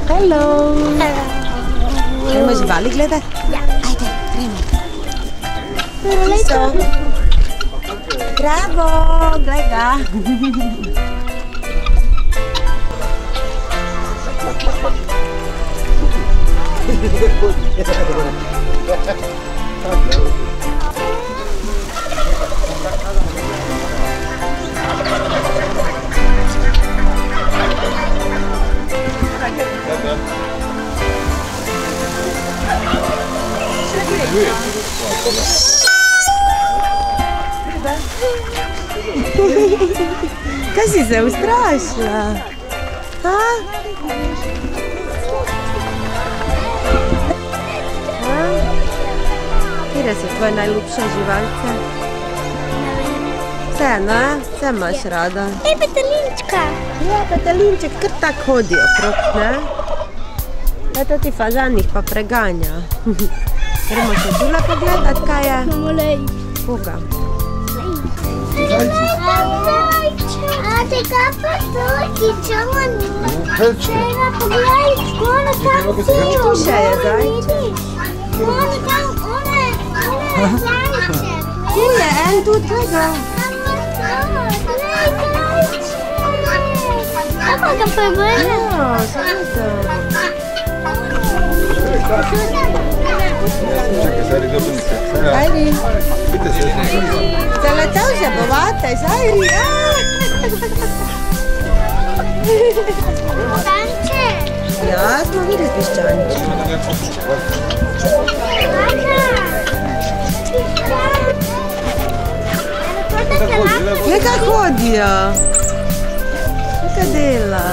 Hello. Gremo živali gledati? Ja. Ajde, gremo. Listo. Bravo, glej ga. Kaj si se ustrašila? Ha? Kire so tvoje najljubše živalce? Vse, ne? Vse imaš rada. Petelinčka. Ja, petelinček kar tak hodi okrog, ne? Ja, to ti fažanih pa preganja. Gremo še tule pogledat, kaj je? Koga? A tega pa toki, čemu čega pogledaj, ono tam pijo. Še je zajček. Ono tam, one zajček. Tu je en, tu tega. Kako ga prebrne? Ja, seveda. Sajri. Se letel že bovate, Sajri. Piščanček. Ja, smo videli piščanček. Glej, kaj hodijo. Kaj dela.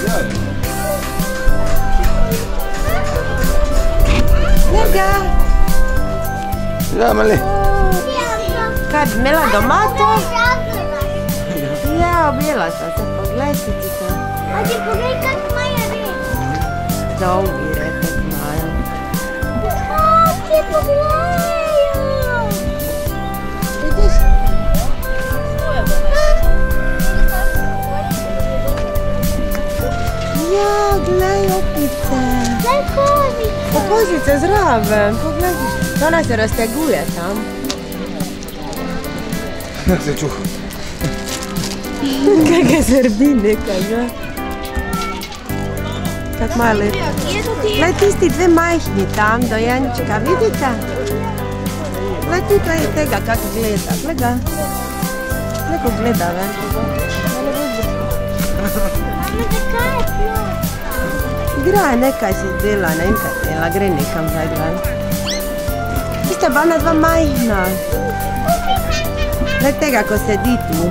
Glej ga. Ja, mali. Kaj bi imela doma to? Ja, objela sta se, poglej si ti to. A ti poglej, kak imajo reč. Dolgi repek imajo. Ti pogledajo. Vidiš? Ja, glej opice. Glej kozice. Kozice zraven, poglej. Ona se razteguje tam. Jak se čuha. Kaj ga srbi nekaj, ne? Kak malo let. Glej tisti dve majhni tam, dojenčka, vidite? Glej ti tega, kak gleda, gled ga. Gled ko gleda, ve. Igra nekaj si dela, ne vem kaj dela, gre nekam zdaj, gled. Tista bana dva majhna. Gled tega, ko sedi tu.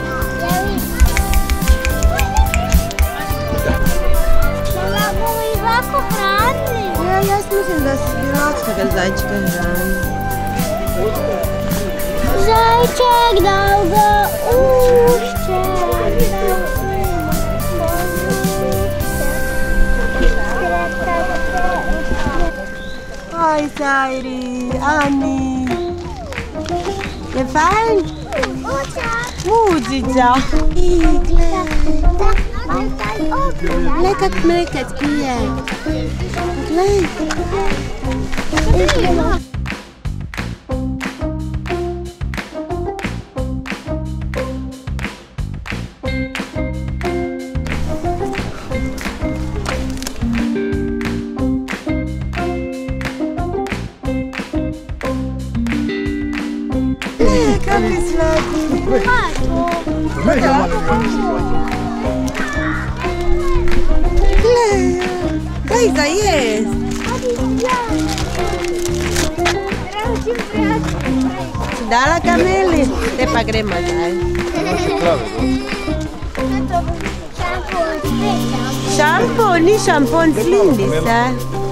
Ja, jaz mislim, da si bi lahkega zajčka hrani. Zajček dolgo ušče. Oj, Sajri, Ani. Je fajn? Muzica. Glej, kak mlekec pije. Glej. Glej, kak je sladki. Glej, daj za jest. Si dala kameli? Te pa gremo zdaj. Šampon, ni šampon, slindi se.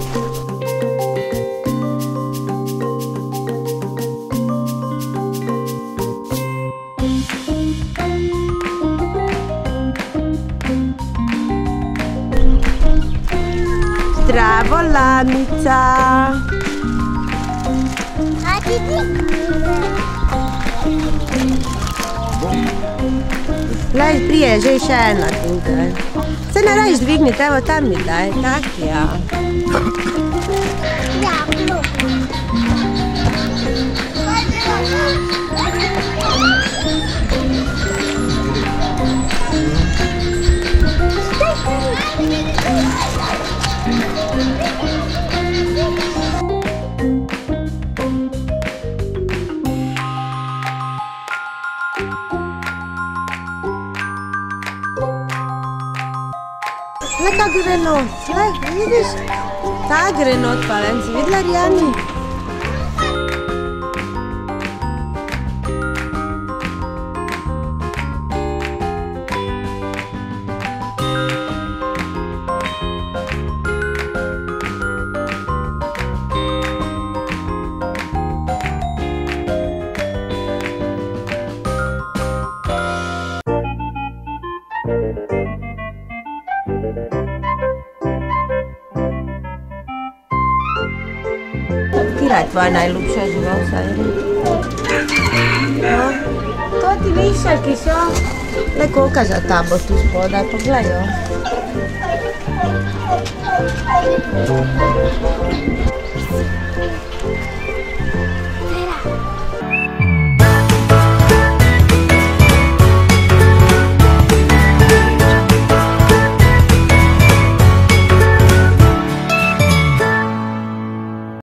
Zdravo, lamica. A ti ti? Glej, prije že še ena tukaj. te ne radiš dvigniti, evo tam mi daj, tak ja. Gle kak gre nos, gle, vidiš? Tak gre not palen, si videla Rijani? Katera je tvoja najljubša žival, Sajra? No, to ti višaki so. Le kolika za tabo tu spodaj, poglej jo.